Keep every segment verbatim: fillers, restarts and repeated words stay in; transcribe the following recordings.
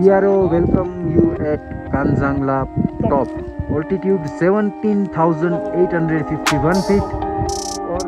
C R O welcome you at Kanzangla top. Altitude seventeen thousand eight hundred fifty-one feet. और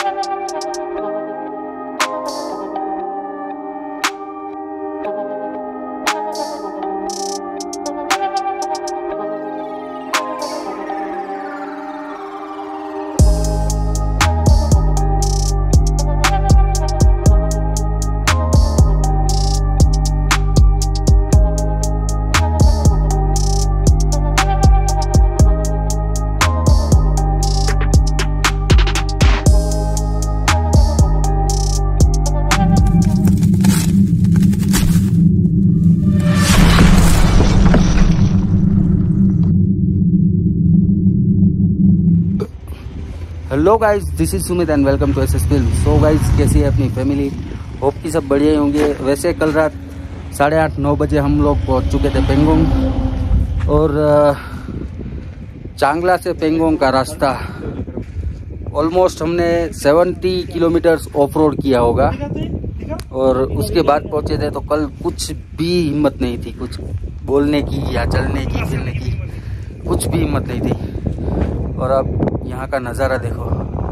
hello guys, this is Sumit and welcome to S S film. So guys, कैसी है अपनी family? Hope कि सब बढ़िया ही होंगे। वैसे कल रात साढ़े आठ नौ बजे हम लोग पहुंच चुके थे पेंगोंग, और चांगला से पेंगोंग का रास्ता ऑलमोस्ट हमने सत्तर किलोमीटर्स ऑफ रोड किया होगा, और उसके बाद पहुंचे थे। तो कल कुछ भी हिम्मत नहीं थी, कुछ बोलने की या चलने की, फिरने की, कुछ भी हिम्मत नहीं थी। और अब यहाँ का नज़ारा देखो।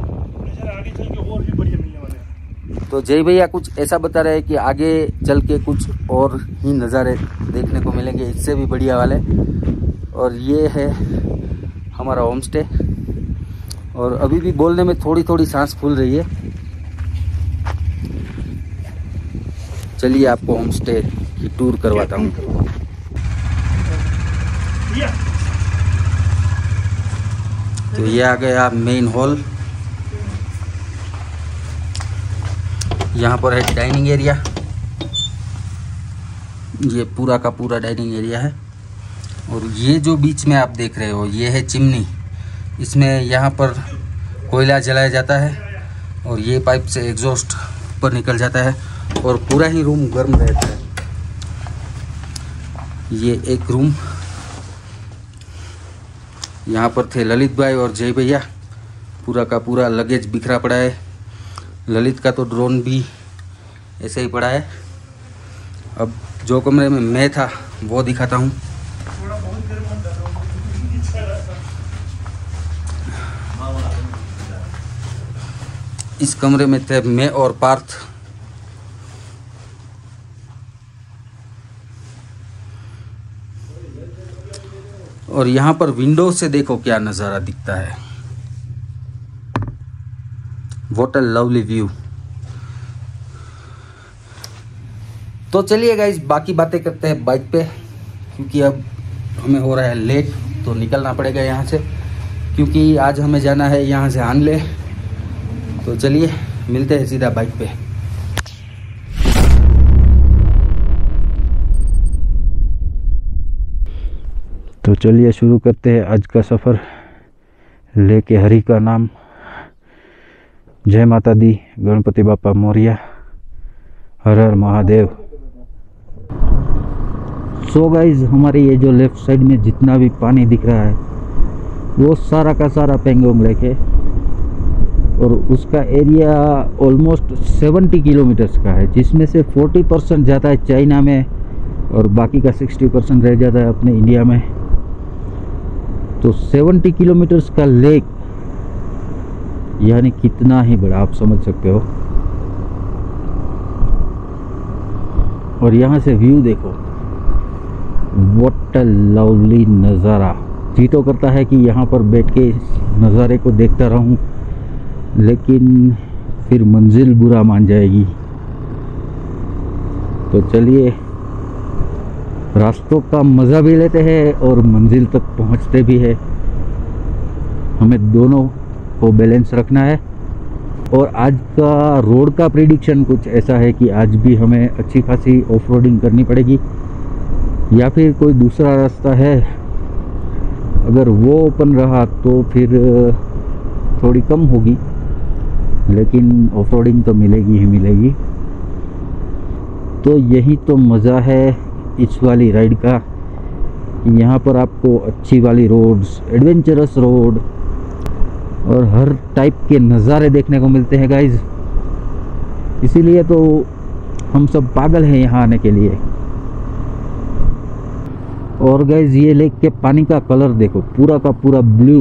तो जय भैया कुछ ऐसा बता रहे हैं कि आगे चल के कुछ और ही नज़ारे देखने को मिलेंगे, इससे भी बढ़िया वाले। और ये है हमारा होम स्टे, और अभी भी बोलने में थोड़ी थोड़ी सांस फूल रही है। चलिए आपको होम स्टे की टूर करवाता हूँ। तो ये आ गया मेन हॉल। यहाँ पर है डाइनिंग एरिया, ये पूरा का पूरा डाइनिंग एरिया है। और ये जो बीच में आप देख रहे हो, ये है चिमनी। इसमें यहाँ पर कोयला जलाया जाता है, और ये पाइप से एग्जॉस्ट ऊपर निकल जाता है, और पूरा ही रूम गर्म रहता है। ये एक रूम, यहाँ पर थे ललित भाई और जय भैया। पूरा का पूरा लगेज बिखरा पड़ा है। ललित का तो ड्रोन भी ऐसे ही पड़ा है। अब जो कमरे में मैं था वो दिखाता हूँ। इस कमरे में थे मैं और पार्थ। और यहाँ पर विंडो से देखो क्या नज़ारा दिखता है। What a lovely view. तो चलिए गाइस, बाकी बातें करते हैं बाइक पे, क्योंकि अब हमें हो रहा है लेट, तो निकलना पड़ेगा यहाँ से, क्योंकि आज हमें जाना है यहाँ से हानले। तो चलिए मिलते हैं सीधा बाइक पे। तो चलिए शुरू करते हैं आज का सफ़र लेके हरि का नाम। जय माता दी, गणपति बापा मोरिया, हर हर महादेव। सो गाइज, हमारे ये जो लेफ्ट साइड में जितना भी पानी दिख रहा है वो सारा का सारा पेंगोंग लेक है, और उसका एरिया ऑलमोस्ट सत्तर किलोमीटर्स का है, जिसमें से चालीस परसेंट जाता है चाइना में, और बाकी का साठ परसेंट रह जाता है अपने इंडिया में। तो सत्तर किलोमीटर्स का लेक यानी कितना ही बड़ा, आप समझ सकते हो। और यहाँ से व्यू देखो, व्हाट अ लवली नज़ारा। जी तो करता है कि यहाँ पर बैठ के नज़ारे को देखता रहूं, लेकिन फिर मंजिल बुरा मान जाएगी। तो चलिए रास्तों का मज़ा भी लेते हैं और मंजिल तक पहुंचते भी है। हमें दोनों को बैलेंस रखना है। और आज का रोड का प्रिडिक्शन कुछ ऐसा है कि आज भी हमें अच्छी खासी ऑफ रोडिंग करनी पड़ेगी, या फिर कोई दूसरा रास्ता है, अगर वो ओपन रहा तो फिर थोड़ी कम होगी, लेकिन ऑफ रोडिंग तो मिलेगी ही मिलेगी। तो यही तो मज़ा है इस वाली राइड का, कि यहाँ पर आपको अच्छी वाली रोड्स, एडवेंचरस रोड और हर टाइप के नज़ारे देखने को मिलते हैं गाइज। इसीलिए तो हम सब पागल हैं यहाँ आने के लिए। और गाइज ये लेक के पानी का कलर देखो, पूरा का पूरा ब्लू,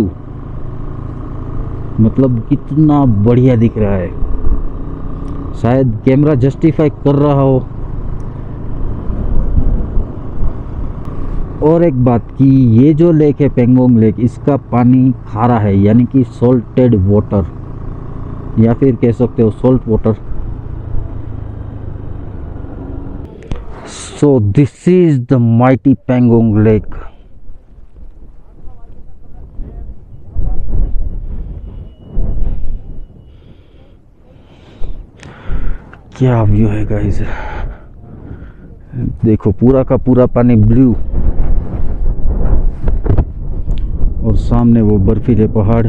मतलब कितना बढ़िया दिख रहा है। शायद कैमरा जस्टिफाई कर रहा हो। और एक बात कि ये जो लेक है पेंगोंग लेक, इसका पानी खारा है, यानी कि सॉल्टेड वाटर, या फिर कह सकते हो salt water. So this is the mighty Pangong lake. क्या व्यू है गाइस, देखो पूरा का पूरा पानी ब्लू, और सामने वो बर्फीले पहाड़।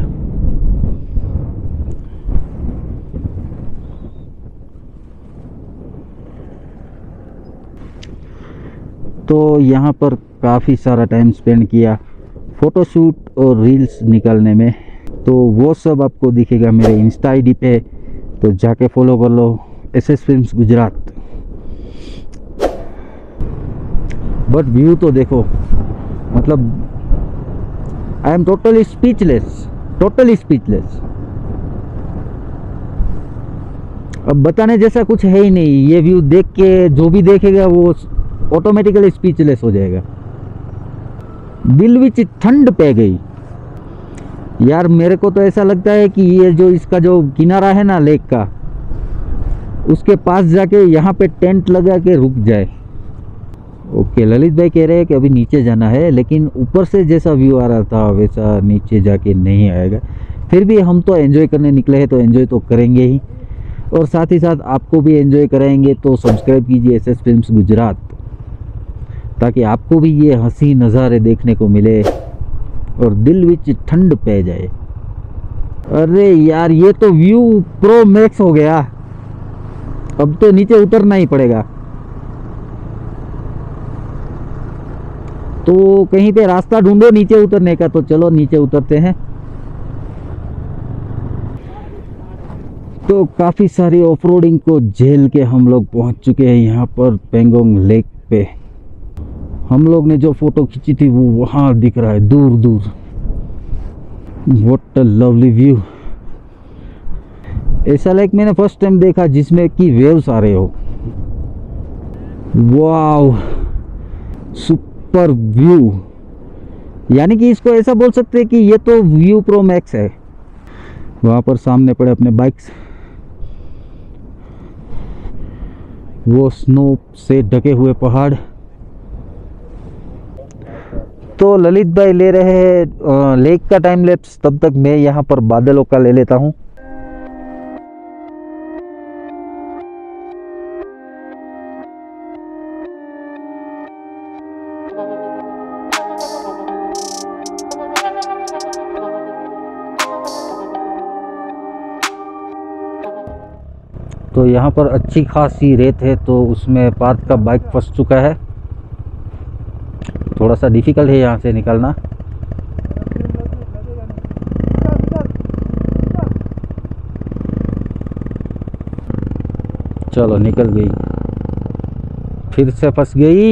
तो यहाँ पर काफ़ी सारा टाइम स्पेंड किया फ़ोटोशूट और रील्स निकालने में। तो वो सब आपको दिखेगा मेरे इंस्टा आई डी पे, तो जाके फॉलो कर लो, S S films Gujarat. But view तो देखो, मतलब I am totally speechless, totally speechless. अब बताने जैसा कुछ है ही नहीं। ये व्यू देख के जो भी देखेगा वो ऑटोमेटिकली स्पीचलेस हो जाएगा। दिल विच ठंड पै गई यार। मेरे को तो ऐसा लगता है कि ये जो इसका जो किनारा है ना लेक का, उसके पास जाके यहाँ पे टेंट लगा के रुक जाए। ओके, ललित भाई कह रहे हैं कि अभी नीचे जाना है, लेकिन ऊपर से जैसा व्यू आ रहा था वैसा नीचे जाके नहीं आएगा। फिर भी हम तो एंजॉय करने निकले हैं, तो एंजॉय तो करेंगे ही, और साथ ही साथ आपको भी एंजॉय कराएंगे। तो सब्सक्राइब कीजिए एस एस फिल्म्स गुजरात, ताकि आपको भी ये हंसी नज़ारे देखने को मिले और दिल विच ठंड पै जाए। अरे यार, ये तो व्यू प्रो मैक्स हो गया। अब तो नीचे उतरना ही पड़ेगा। तो कहीं पे रास्ता ढूंढो नीचे उतरने का, तो चलो नीचे उतरते हैं। तो काफ़ी सारी ऑफरोडिंग को झेल के हम लोग पहुंच चुके हैं यहाँ पर पेंगोंग लेक पे। हम लोग ने जो फोटो खींची थी वो वहाँ दिख रहा है दूर दूर। What a lovely view. ऐसा लेक मैंने फर्स्ट टाइम देखा जिसमें कि वेव्स आ रहे हो। Wow, super view. यानी कि इसको ऐसा बोल सकते हैं कि ये तो व्यू प्रो मैक्स है। वहाँ पर सामने पड़े अपने बाइक्स, वो स्नो से ढके हुए पहाड़। तो ललित भाई ले रहे हैं लेक का टाइम लैप्स, तब तक मैं यहाँ पर बादलों का ले लेता हूँ। तो यहाँ पर अच्छी खासी रेत है, तो उसमें पार्थ का बाइक फंस चुका है। थोड़ा सा डिफिकल्ट है यहाँ से निकलना। चलो निकल गई, फिर से फंस गई।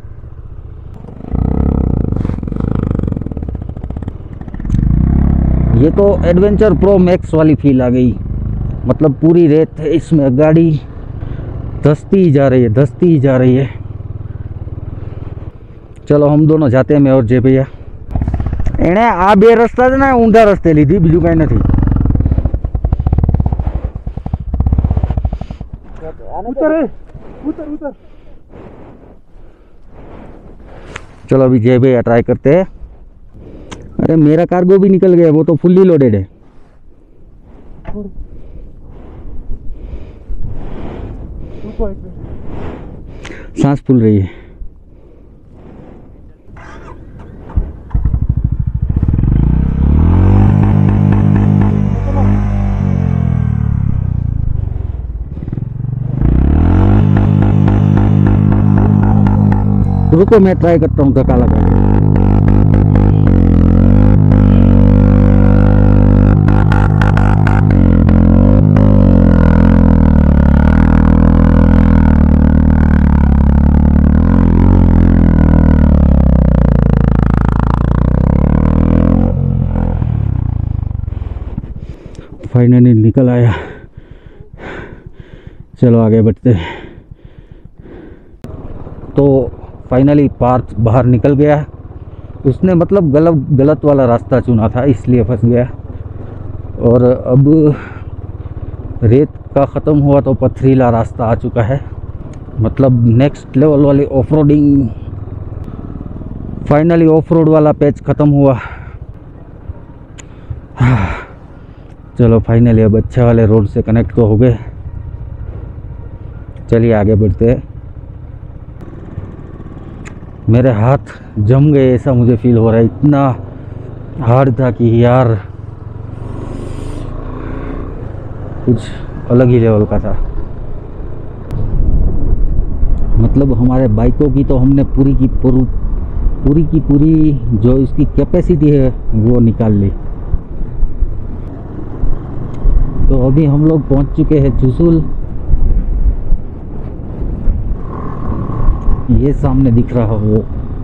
ये तो एडवेंचर प्रो मैक्स वाली फील आ गई। मतलब पूरी रेत है इसमें, गाड़ी धंसती ही जा रही है, धंसती ही जा रही है। चलो हम दोनों जाते हैं, मैं और जय भैया। एने आ बे रस्ता है ना ऊंधा रस्ते लीधी, बीजू कहीं नहीं। उतर उतर उतर। चलो अभी जय भैया ट्राई करते हैं। अरे मेरा कार्गो भी निकल गया, वो तो फुल्ली लोडेड है। सांस फूल रही है। रुको मैं ट्राई करता हूँ धक्का लगा के। फाइनली निकल आया। चलो आगे बढ़ते हैं। तो फाइनली पार्थ बाहर निकल गया। उसने मतलब गलत गलत वाला रास्ता चुना था, इसलिए फंस गया। और अब रेत का ख़त्म हुआ तो पथरीला रास्ता आ चुका है, मतलब नेक्स्ट लेवल वाली off roading. Finally off road वाला पैच ख़त्म हुआ। चलो फाइनली अब अच्छे वाले रोड से कनेक्ट तो हो गए। चलिए आगे बढ़ते हैं। मेरे हाथ जम गए ऐसा मुझे फील हो रहा है, इतना हार्ड था कि यार कुछ अलग ही लेवल का था। मतलब हमारे बाइकों की तो हमने पूरी की पूरी पूरी की पूरी जो इसकी कैपेसिटी है वो निकाल ली। तो अभी हम लोग पहुंच चुके हैं चुशुल। ये सामने दिख रहा हो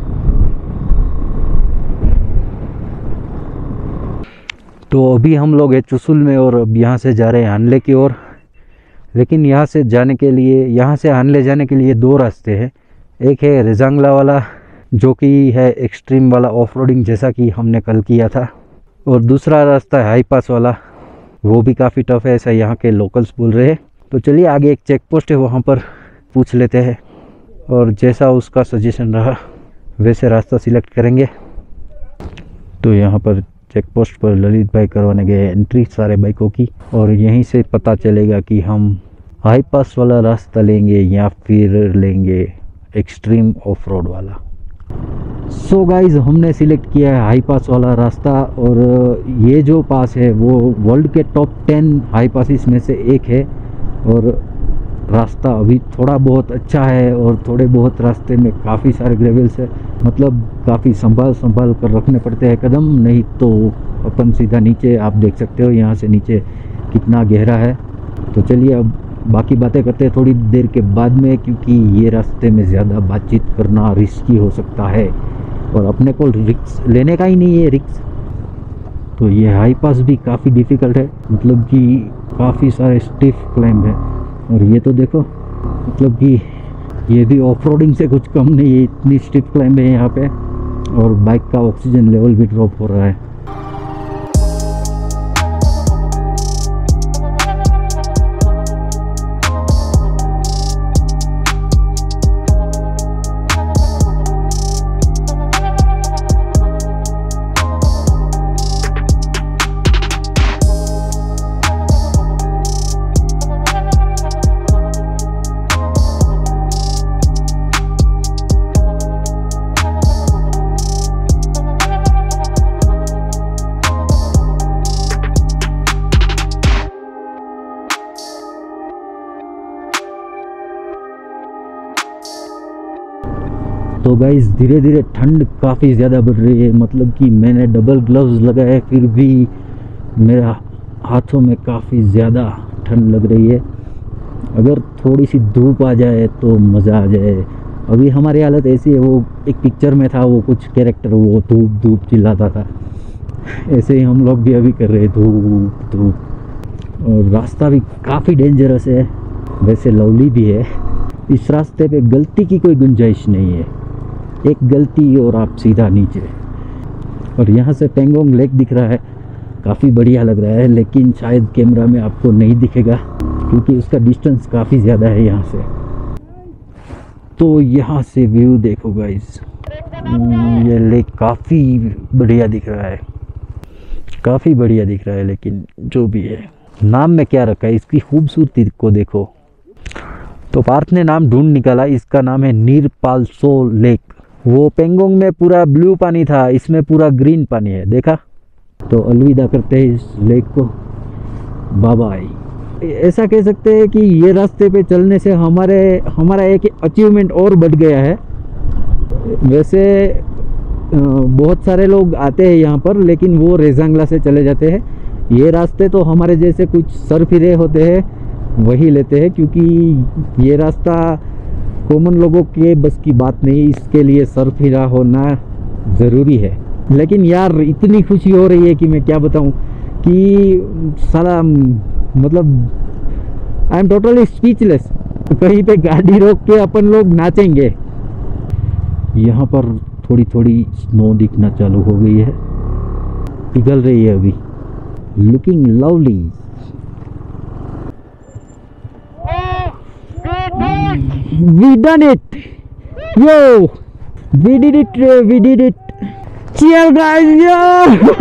तो अभी हम लोग है चुशुल में और अब यहाँ से जा रहे हैं हानले की ओर। लेकिन यहाँ से जाने के लिए यहाँ से हानले जाने के लिए दो रास्ते हैं। एक है रेजांगला वाला जो कि है एक्सट्रीम वाला ऑफ रोडिंग जैसा कि हमने कल किया था, और दूसरा रास्ता है हाई पास वाला, वो भी काफ़ी टफ है ऐसा यहाँ के लोकल्स बोल रहे हैं। तो चलिए आगे एक चेक पोस्ट है वहाँ पर पूछ लेते हैं और जैसा उसका सजेशन रहा वैसे रास्ता सिलेक्ट करेंगे। तो यहाँ पर चेक पोस्ट पर ललित भाई करवाने गए एंट्री सारे बाइकों की, और यहीं से पता चलेगा कि हम हाई पास वाला रास्ता लेंगे या फिर लेंगे एक्सट्रीम ऑफ रोड वाला। सो so गाइज हमने सिलेक्ट किया है हाई पास वाला रास्ता, और ये जो पास है वो वर्ल्ड के टॉप टेन हाई पासिस में से एक है। और रास्ता अभी थोड़ा बहुत अच्छा है और थोड़े बहुत रास्ते में काफ़ी सारे ग्रेवल्स है, मतलब काफ़ी संभाल संभाल कर रखने पड़ते हैं कदम, नहीं तो अपन सीधा नीचे आप देख सकते हो यहाँ से नीचे कितना गहरा है। तो चलिए अब बाकी बातें करते हैं थोड़ी देर के बाद में, क्योंकि ये रास्ते में ज़्यादा बातचीत करना रिस्की हो सकता है और अपने को रिक्स लेने का ही नहीं है रिक्स। तो ये हाई पास भी काफ़ी डिफ़िकल्ट है, मतलब कि काफ़ी सारे स्टिफ क्लाइंब है। और ये तो देखो मतलब कि ये भी ऑफ रोडिंग से कुछ कम नहीं है, इतनी स्टिफ क्लाइंब है यहाँ पे, और बाइक का ऑक्सीजन लेवल भी ड्रॉप हो रहा है। तो गाइस धीरे धीरे ठंड काफ़ी ज़्यादा बढ़ रही है, मतलब कि मैंने डबल ग्लव्स लगाए फिर भी मेरा हाथों में काफ़ी ज़्यादा ठंड लग रही है। अगर थोड़ी सी धूप आ जाए तो मज़ा आ जाए। अभी हमारी हालत ऐसी है, वो एक पिक्चर में था वो कुछ कैरेक्टर वो धूप धूप चिल्लाता था, ऐसे ही हम लोग भी अभी कर रहे हैं धूप धूप। और रास्ता भी काफ़ी डेंजरस है, वैसे लवली भी है। इस रास्ते पे गलती की कोई गुंजाइश नहीं है, एक गलती और आप सीधा नीचे। और यहाँ से पेंगोंग लेक दिख रहा है, काफ़ी बढ़िया लग रहा है, लेकिन शायद कैमरा में आपको नहीं दिखेगा क्योंकि उसका डिस्टेंस काफ़ी ज़्यादा है यहाँ से। तो यहाँ से व्यू देखो गाइस, ये लेक काफ़ी बढ़िया दिख रहा है, काफ़ी बढ़िया दिख रहा है। लेकिन जो भी है, नाम में क्या रखा है, इसकी खूबसूरती को देखो। तो पार्थ ने नाम ढूंढ निकाला, इसका नाम है नीर पाल्सो लेक। वो पेंगोंग में पूरा ब्लू पानी था, इसमें पूरा ग्रीन पानी है, देखा। तो अलविदा करते हैं इस लेक को, बाय बाय। ऐसा कह सकते हैं कि ये रास्ते पे चलने से हमारे हमारा एक अचीवमेंट और बढ़ गया है। वैसे बहुत सारे लोग आते हैं यहाँ पर, लेकिन वो रेजांगला से चले जाते हैं। ये रास्ते तो हमारे जैसे कुछ सरफिरे होते हैं वही लेते हैं, क्योंकि ये रास्ता कॉमन लोगों के बस की बात नहीं, इसके लिए सरफिरा होना ज़रूरी है। लेकिन यार इतनी खुशी हो रही है कि मैं क्या बताऊं। कि साला मतलब आई एम टोटली स्पीचलेस। कहीं पे गाड़ी रोक के अपन लोग नाचेंगे। यहाँ पर थोड़ी थोड़ी स्नो दिखना चालू हो गई है, पिघल रही है अभी। Looking lovely. We done it yo, we did it, we did it. Cheer guys yo.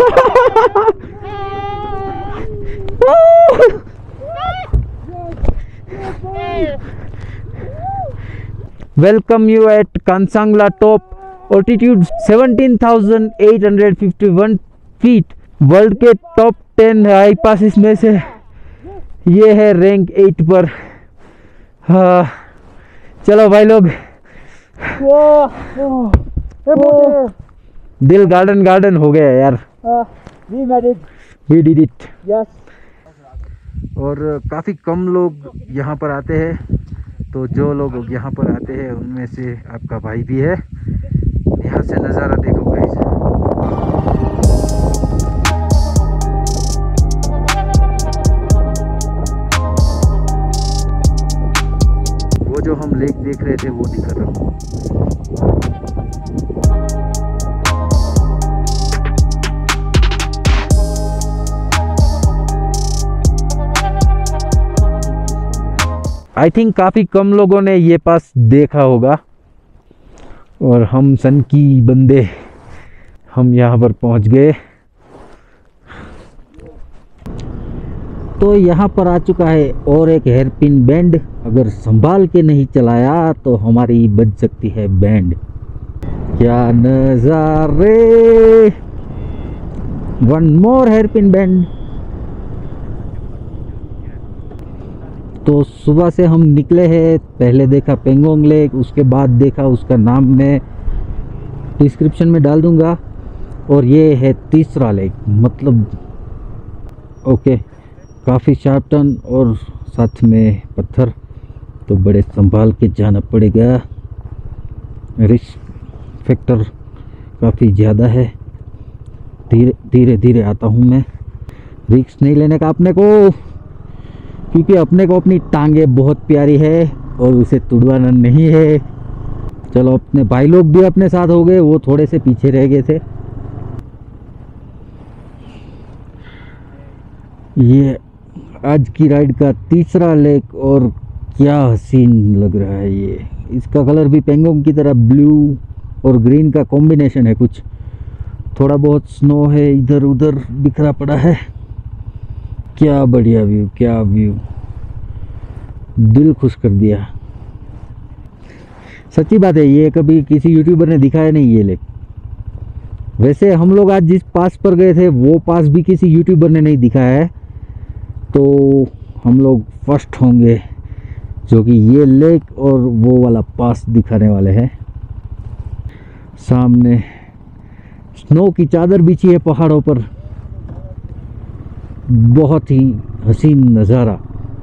Welcome you at Kansangla top, altitude seventeen thousand eight hundred fifty-one feet। World के टॉप टेन हाई पासिस में से ये है rank eight पर। हाँ चलो भाई लोग, दिल गार्डन गार्डन हो गया यार। We made it. We did it। Yes. और काफ़ी कम लोग यहाँ पर आते हैं, तो जो लोग यहाँ पर आते हैं उनमें से आपका भाई भी है। यहाँ से नज़ारा देखो गाइस। वो जो हम लेक देख रहे थे वो दिखा रहा हूँ। आई थिंक काफ़ी कम लोगों ने ये पास देखा होगा, और हम सन की बंदे हम यहाँ पर पहुँच गए। तो यहाँ पर आ चुका है और एक हेयरपिन बैंड। अगर संभाल के नहीं चलाया तो हमारी बज सकती है बैंड। क्या नज़ारे। One more hairpin bend. तो सुबह से हम निकले हैं। पहले देखा पेंगोंग लेक, उसके बाद देखा, उसका नाम मैं डिस्क्रिप्शन में डाल दूंगा। और ये है तीसरा लेक, मतलब ओके, काफ़ी शार्प टर्न और साथ में पत्थर, तो बड़े संभाल के जाना पड़ेगा। रिस्क फैक्टर काफ़ी ज़्यादा है। धीरे धीरे धीरे आता हूँ मैं। रिस्क नहीं लेने का अपने को, क्योंकि अपने को अपनी टांगे बहुत प्यारी है और उसे तुड़वाना नहीं है। चलो, अपने भाई लोग भी अपने साथ हो गए, वो थोड़े से पीछे रह गए थे। ये आज की राइड का तीसरा लेक, और क्या हसीन लग रहा है ये। इसका कलर भी पेंगोंग की तरह ब्लू और ग्रीन का कॉम्बिनेशन है कुछ। थोड़ा बहुत स्नो है, इधर उधर बिखरा पड़ा है। क्या बढ़िया व्यू, क्या व्यू, दिल खुश कर दिया। सच्ची बात है, ये कभी किसी यूट्यूबर ने दिखाया नहीं ये लेक। वैसे हम लोग आज जिस पास पर गए थे वो पास भी किसी यूट्यूबर ने नहीं दिखाया है, तो हम लोग फर्स्ट होंगे जो कि ये लेक और वो वाला पास दिखाने वाले हैं। सामने स्नो की चादर बिछी है पहाड़ों पर, बहुत ही हसीन नज़ारा।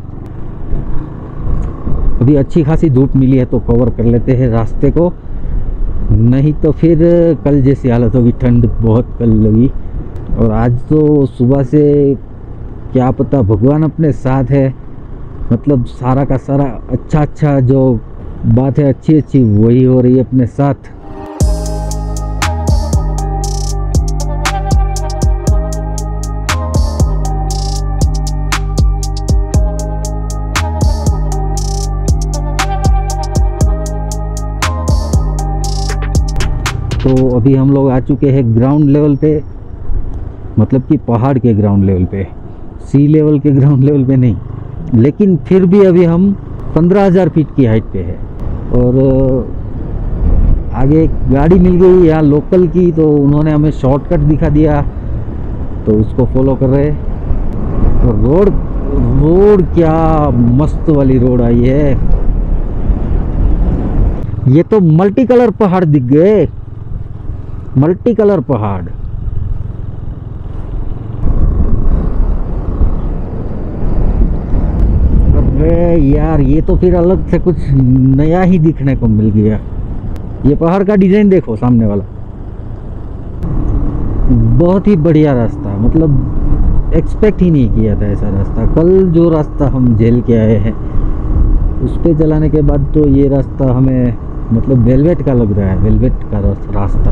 अभी अच्छी खासी धूप मिली है तो कवर कर लेते हैं रास्ते को, नहीं तो फिर कल जैसी हालत होगी। ठंड बहुत कल लगी, और आज तो सुबह से क्या पता भगवान अपने साथ है। मतलब सारा का सारा अच्छा अच्छा जो बात है अच्छी अच्छी वही हो रही है अपने साथ। तो अभी हम लोग आ चुके हैं ग्राउंड लेवल पे, मतलब कि पहाड़ के ग्राउंड लेवल पे, सी लेवल के ग्राउंड लेवल पे नहीं। लेकिन फिर भी अभी हम पंद्रह हज़ार फीट की हाइट पे है। और आगे एक गाड़ी मिल गई यहाँ लोकल की, तो उन्होंने हमें शॉर्टकट दिखा दिया, तो उसको फॉलो कर रहे। तो रोड रोड क्या मस्त वाली रोड आई है। ये तो मल्टी कलर पहाड़ दिख गए, मल्टी कलर पहाड़। अरे यार, ये तो फिर अलग से कुछ नया ही दिखने को मिल गया। ये पहाड़ का डिजाइन देखो सामने वाला, बहुत ही बढ़िया रास्ता। मतलब एक्सपेक्ट ही नहीं किया था ऐसा रास्ता। कल जो रास्ता हम झेल के आए हैं उस पे चलाने के बाद तो ये रास्ता हमें मतलब वेलवेट का लग रहा है, वेलवेट का रास्ता।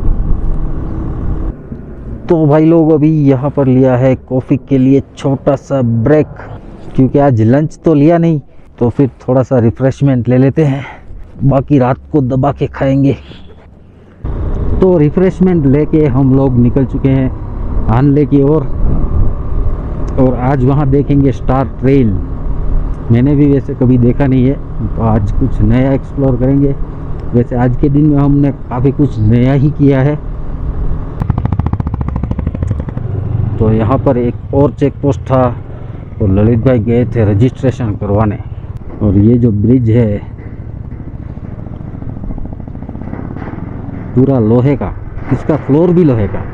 तो भाई लोग अभी यहाँ पर लिया है कॉफ़ी के लिए छोटा सा ब्रेक, क्योंकि आज लंच तो लिया नहीं, तो फिर थोड़ा सा रिफ्रेशमेंट ले लेते हैं, बाकी रात को दबा के खाएंगे। तो रिफ्रेशमेंट लेके हम लोग निकल चुके हैं हानले की ओर, और, और आज वहाँ देखेंगे स्टार ट्रेल। मैंने भी वैसे कभी देखा नहीं है, तो आज कुछ नया एक्सप्लोर करेंगे। वैसे आज के दिन में हमने काफ़ी कुछ नया ही किया है। तो यहाँ पर एक और चेक पोस्ट था और ललित भाई गए थे रजिस्ट्रेशन करवाने। और ये जो ब्रिज है पूरा लोहे का, इसका फ्लोर भी लोहे का।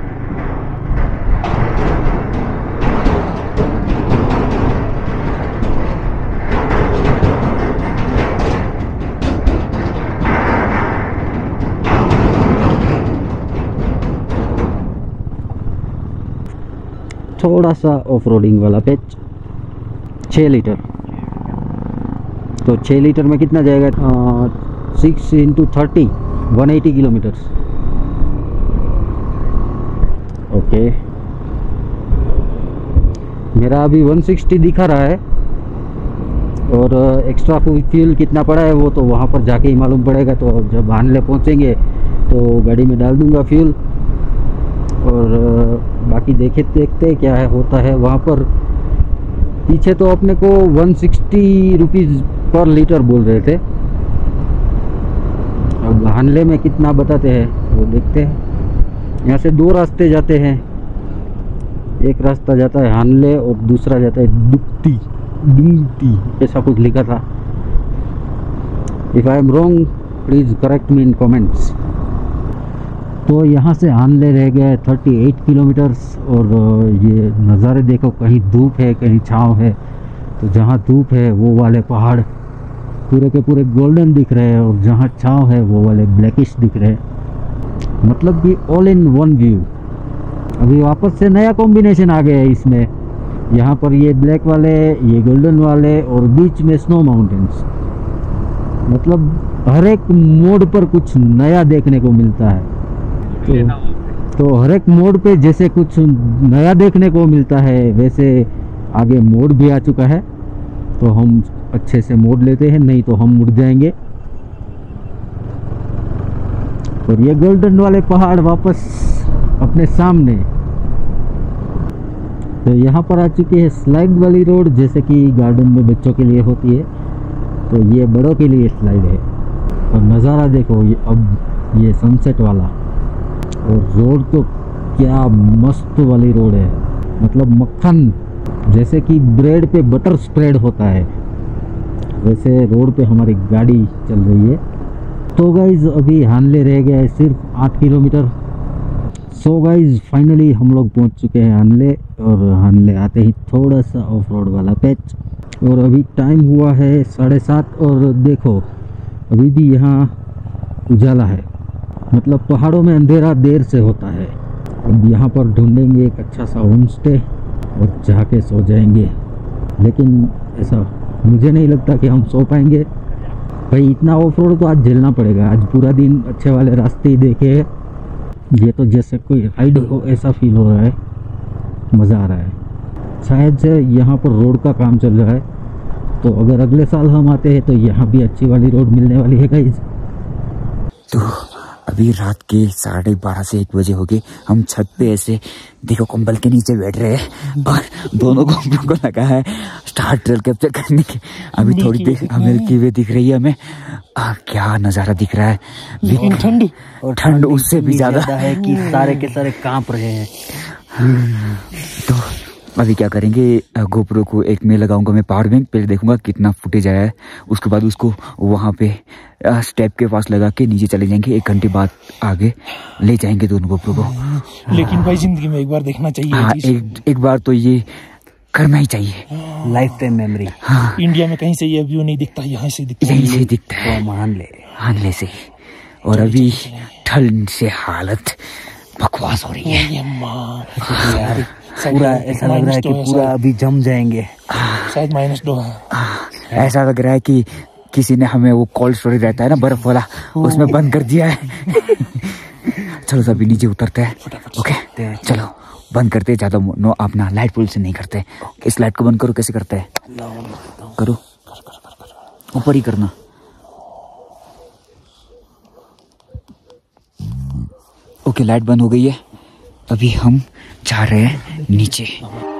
थोड़ा सा ऑफ रोडिंग वाला पेच, छः लीटर। तो छः लीटर में कितना जाएगा? Six into thirty, one eighty kilometres. Okay, मेरा अभी वन सिक्सटी दिखा रहा है, और एक्स्ट्रा फ्यूल कितना पड़ा है वो तो वहाँ पर जाके ही मालूम पड़ेगा। तो जब हानले पहुँचेंगे तो गाड़ी में डाल दूँगा फ्यूल, और बाकी देखे देखते क्या है होता है वहाँ पर। पीछे तो अपने को one sixty rupees per litre बोल रहे थे, अब हानले में कितना बताते हैं वो देखते हैं। यहाँ से दो रास्ते जाते हैं, एक रास्ता जाता है हानले और दूसरा जाता है दुक्ती दुक्ती, ऐसा कुछ लिखा था। If I am wrong please correct me in comments. तो यहाँ से हानले रह गए अड़तीस किलोमीटर्स, और ये नज़ारे देखो, कहीं धूप है कहीं छाँव है। तो जहाँ धूप है वो वाले पहाड़ पूरे के पूरे गोल्डन दिख रहे हैं, और जहाँ छाँव है वो वाले ब्लैकिश दिख रहे हैं, मतलब कि ऑल इन वन व्यू। अभी वापस से नया कॉम्बिनेशन आ गया है इसमें, यहाँ पर ये ब्लैक वाले, ये गोल्डन वाले, और बीच में स्नो माउंटेन्स। मतलब हर एक मोड़ पर कुछ नया देखने को मिलता है। तो, तो हर एक मोड़ पे जैसे कुछ नया देखने को मिलता है, वैसे आगे मोड़ भी आ चुका है। तो हम अच्छे से मोड़ लेते हैं, नहीं तो हम मुड़ जाएंगे। और ये गोल्डन वाले पहाड़ वापस अपने सामने। तो यहाँ पर आ चुकी है स्लाइड वाली रोड, जैसे कि गार्डन में बच्चों के लिए होती है, तो ये बड़ों के लिए स्लाइड है। और नज़ारा देखो, ये अब ये सनसेट वाला, और रोड तो क्या मस्त वाली रोड है, मतलब मक्खन, जैसे कि ब्रेड पे बटर स्प्रेड होता है वैसे रोड पे हमारी गाड़ी चल रही है। तो गाइज अभी हानले रह गया है सिर्फ आठ किलोमीटर। सो गाइज फाइनली हम लोग पहुंच चुके हैं हानले, और हानले आते ही थोड़ा सा ऑफ रोड वाला पैच। और अभी टाइम हुआ है साढ़े सात, और देखो अभी भी यहाँ उजाला है, मतलब पहाड़ों में अंधेरा देर से होता है। अब यहाँ पर ढूंढेंगे एक अच्छा सा होम स्टे और जाके सो जाएंगे, लेकिन ऐसा मुझे नहीं लगता कि हम सो पाएंगे भाई। इतना ऑफ रोड तो आज झेलना पड़ेगा। आज पूरा दिन अच्छे वाले रास्ते ही देखे, ये तो जैसे कोई राइड हो ऐसा फील हो रहा है, मज़ा आ रहा है। शायद से यहाँ पर रोड का काम चल रहा है, तो अगर अगले साल हम आते हैं तो यहाँ भी अच्छी वाली रोड मिलने वाली है गाइस। तो अभी रात के साढ़े बारह से एक बजे हो गए। हम छत पे ऐसे देखो कंबल के नीचे बैठ रहे हैं, और दोनों गोप्रो को लगा है स्टार ट्रेल कैप्चर करने के। अभी थोड़ी देर मिलती हुई दिख रही है हमें। आ, क्या नज़ारा दिख रहा है, लेकिन ठंडी और ठंड उससे भी ज्यादा है कि सारे के सारे कांप रहे हैं। तो अभी क्या करेंगे, गोप्रो को एक में लगाऊंगा मैं पावर बैंक, पहले देखूंगा कितना फुटेज आया है, उसके बाद उसको वहाँ पे स्टेप के पास लगा के नीचे चले जाएंगे। एक घंटे बाद आगे ले जाएंगे दोनों गोप्रो को। लेकिन भाई जिंदगी में एक बार देखना चाहिए। हाँ, एक एक बार तो ये करना ही चाहिए, लाइफ टाइम मेमोरी। हाँ, इंडिया में कहीं से ये व्यू नहीं दिखता, यहाँ से दिखता है। यहीं से दिखता है, तो हानले हानले से। और अभी ठंड से हालत बकवास हो रही है ये माँ। पूरा ऐसा लग रहा है कि पूरा अभी जम जाएंगे। शायद माइनस दो है। ऐसा लग रहा है कि किसी ने हमें वो कोल्ड स्टोरेज रहता है ना बर्फ वाला, उसमें बंद कर दिया है। चलो तो अभी नीचे उतरते हैं। ओके चलो बंद करते हैं, ज्यादा नो अपना लाइट पोल्यूशन नहीं करते। इस लाइट को बंद करो, कैसे करते हैं? करो, ऊपर ही करना। ओके लाइट बंद हो गई है। अभी हम जा रहे हैं नीचे।